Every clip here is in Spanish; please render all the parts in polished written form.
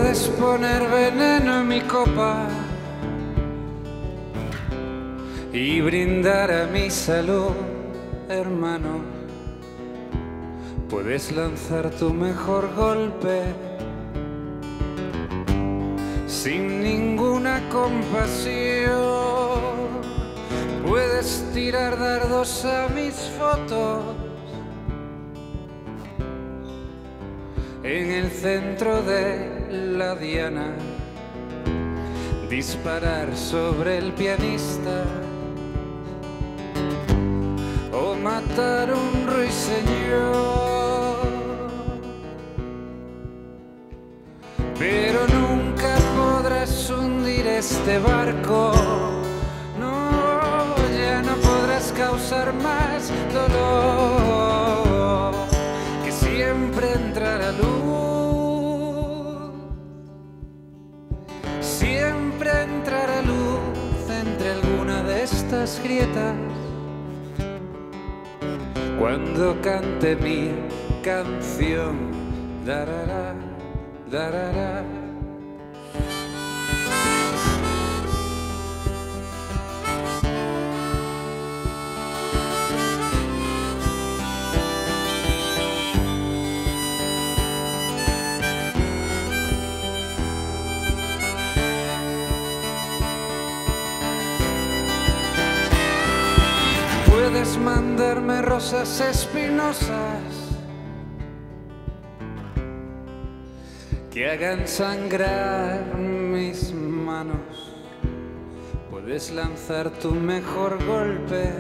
Puedes poner veneno en mi copa y brindar a mi salud, hermano. Puedes lanzar tu mejor golpe sin ninguna compasión. Puedes tirar dardos a mis fotos en el centro de la diana, disparar sobre el pianista o matar un ruiseñor, pero nunca podrás hundir este barco. No, ya no podrás causar más dolor, que siempre entrará luz, siempre entrará luz entre alguna de estas grietas cuando cante mi canción. Darara, darara. Puedes mandarme rosas espinosas que hagan sangrar mis manos. Puedes lanzar tu mejor golpe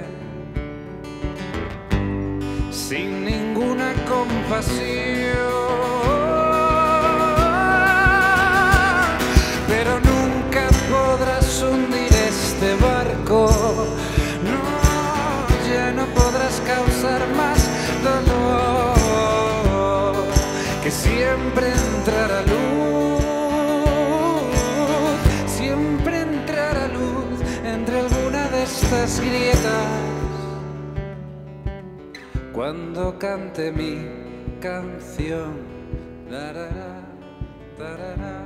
sin ninguna compasión, pero nunca podrás hundir este barco. Ya no podrás causar más dolor, que siempre entrará luz, siempre entrará luz entre alguna de estas grietas cuando cante mi canción. Darara, darara.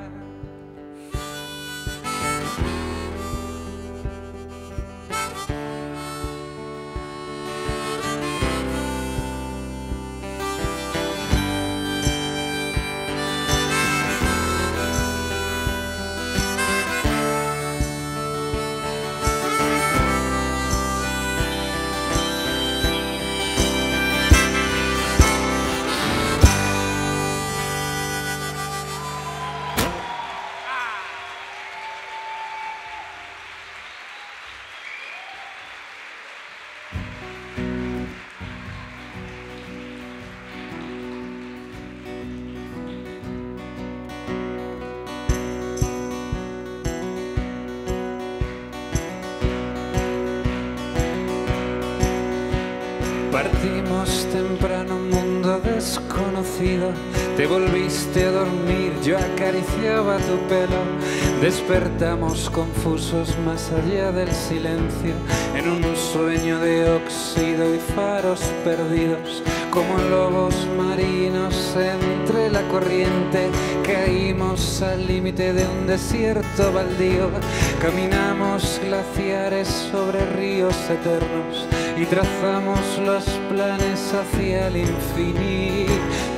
Partimos temprano, un mundo desconocido. Te volviste a dormir, yo acariciaba tu pelo. Despertamos confusos más allá del silencio, en un sueño de óxido y faros perdidos. Como lobos marinos entre la corriente, caímos al límite de un desierto baldío. Caminamos glaciares sobre ríos eternos y trazamos los planes hacia el infinito.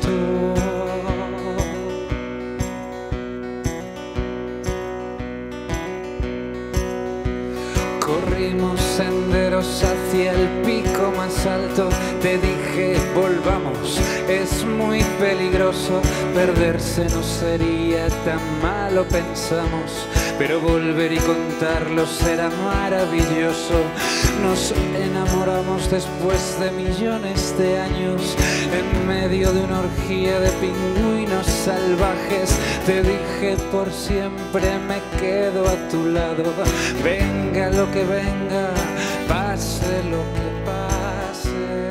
Corrimos senderos hacia el pico más alto. Te dije, volvamos, es muy peligroso. Perderse no sería tan malo, pensamos, pero volver y contarlo será maravilloso. Nos enamoramos después de millones de años, en medio de una orgía de pingüinos salvajes. Te dije, por siempre me quedo a tu lado. Venga lo que venga, pase lo que pase.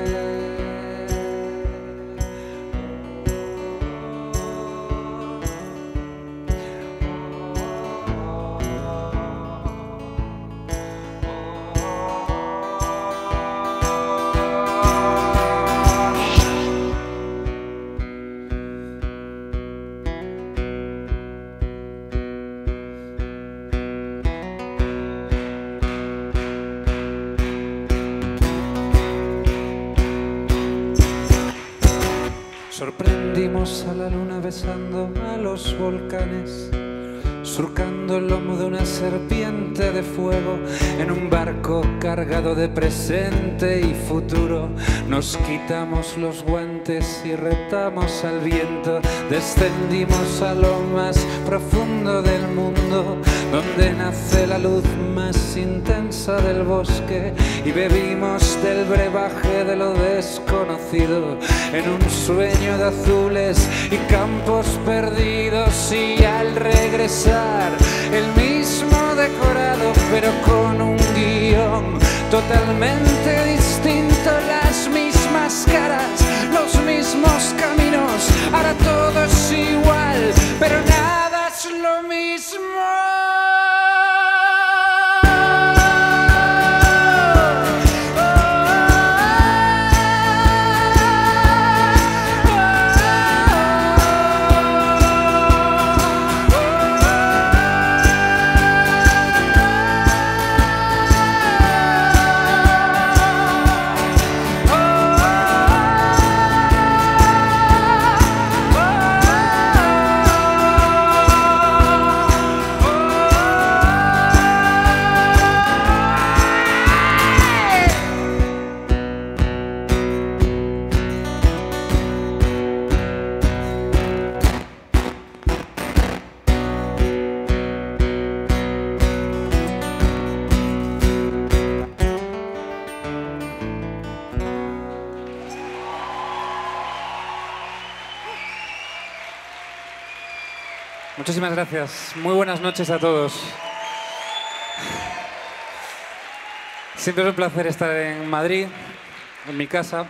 Sorprendimos a la luna besando a los volcanes, surcando el lomo de una serpiente de fuego en un barco cargado de presente y futuro. Nos quitamos los guantes y retamos al viento, descendimos a lo más profundo del mundo, donde nace la luz más intensa del bosque, y bebimos del brebaje de lo desconocido en un sueño de azules y campos perdidos. Y al regresar, el mismo decorado pero con un guión totalmente distinto, las mismas caras, los mismos caminos. Ahora todo es igual, pero nada es lo mismo. Muchísimas gracias. Muy buenas noches a todos. Siempre es un placer estar en Madrid, en mi casa.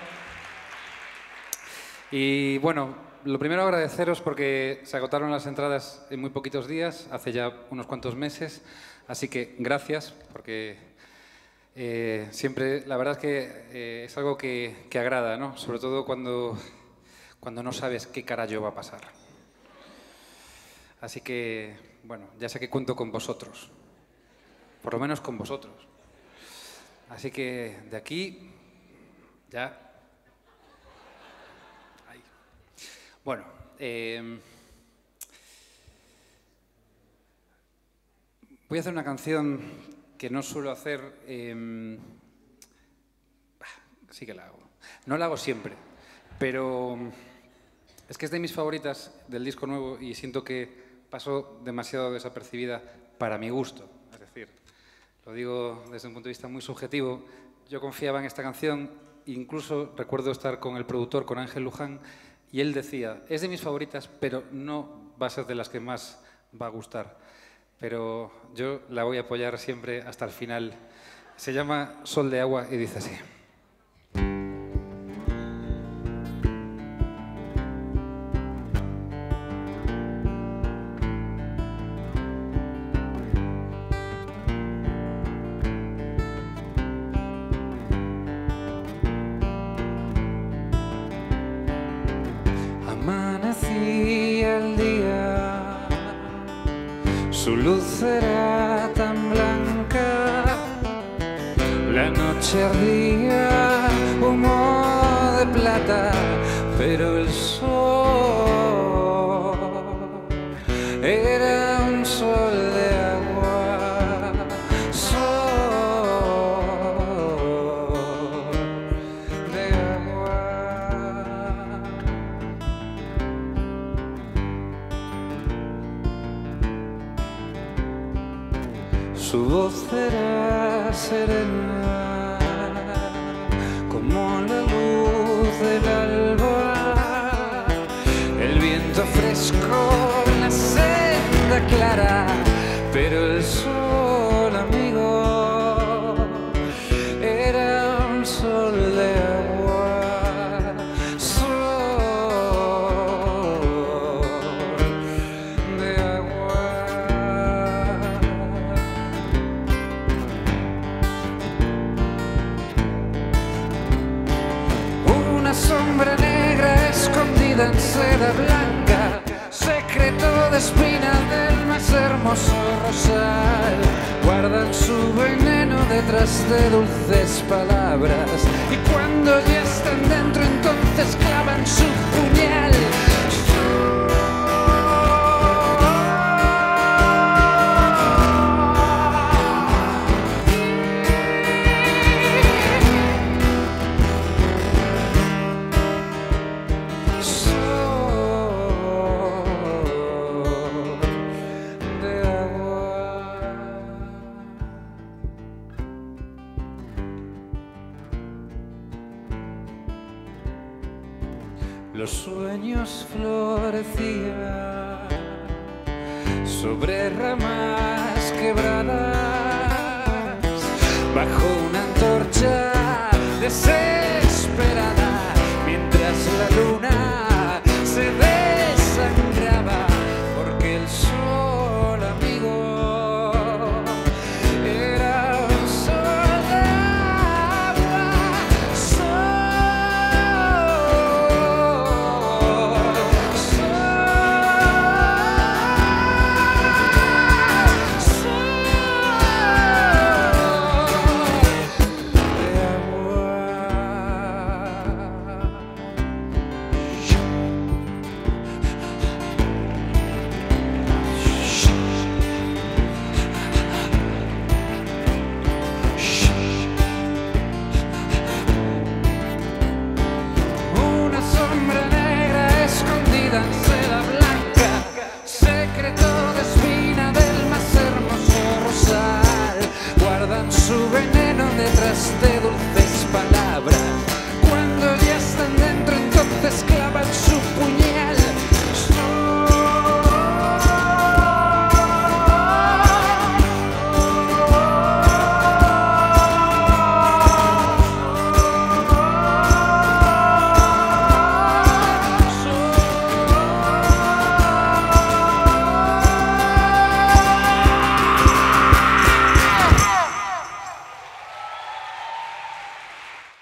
Y bueno, lo primero agradeceros porque se agotaron las entradas en muy poquitos días, hace ya unos cuantos meses. Así que gracias, porque siempre, la verdad es que es algo que agrada, ¿no? Sobre todo cuando no sabes qué carajo va a pasar. Así que, bueno, ya sé que cuento con vosotros, por lo menos con vosotros. Así que de aquí, ya... Ahí. Bueno, voy a hacer una canción que no suelo hacer, sí que la hago. No la hago siempre, pero es que es de mis favoritas del disco nuevo y siento que pasó demasiado desapercibida para mi gusto. Es decir, lo digo desde un punto de vista muy subjetivo. Yo confiaba en esta canción, incluso recuerdo estar con el productor, con Ángel Luján, y él decía, es de mis favoritas, pero no va a ser de las que más va a gustar. Pero yo la voy a apoyar siempre hasta el final. Se llama Sol de Agua y dice así. Amanecía el día, su luz era tan blanca, la noche ardía, humo de plata, pero el sol era un sol de agua, sol de agua. Su voz era serena como la luz del alba, el viento fresco, la senda clara, pero el sol, amigo, era un sol de agua, sol de agua. Una sombra negra escondida en seda blanca, secreto de espina del más hermoso rosal, guardan su veneno detrás de dulces palabras, y cuando ya están dentro entonces clavan su puñal. los sueños florecían sobre ramas quebradas, bajo una antorcha desesperada, mientras la luna se desangraba, porque el sol, amigo, era un sol de agua, seda blanca, secreto de espina del más hermoso rosal, guardan su veneno detrás de dulces palabras.